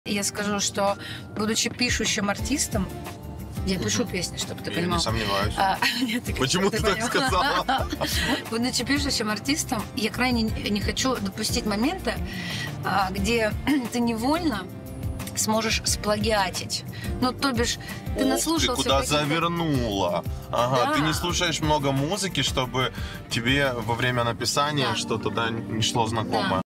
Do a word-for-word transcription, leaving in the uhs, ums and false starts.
Я скажу, что, будучи пишущим артистом, я пишу песни, чтобы ты Я понимал. не сомневаюсь. А, нет, ты, Почему ты, ты так понимал? сказала? Будучи пишущим артистом, я крайне не хочу допустить момента, где ты невольно сможешь сплагиатить. Ну, то бишь, ты Ух наслушался... ты, куда каких-то... завернула. Ага, Да. ты не слушаешь много музыки, чтобы тебе во время написания Да. что-то да, не шло знакомое. Да.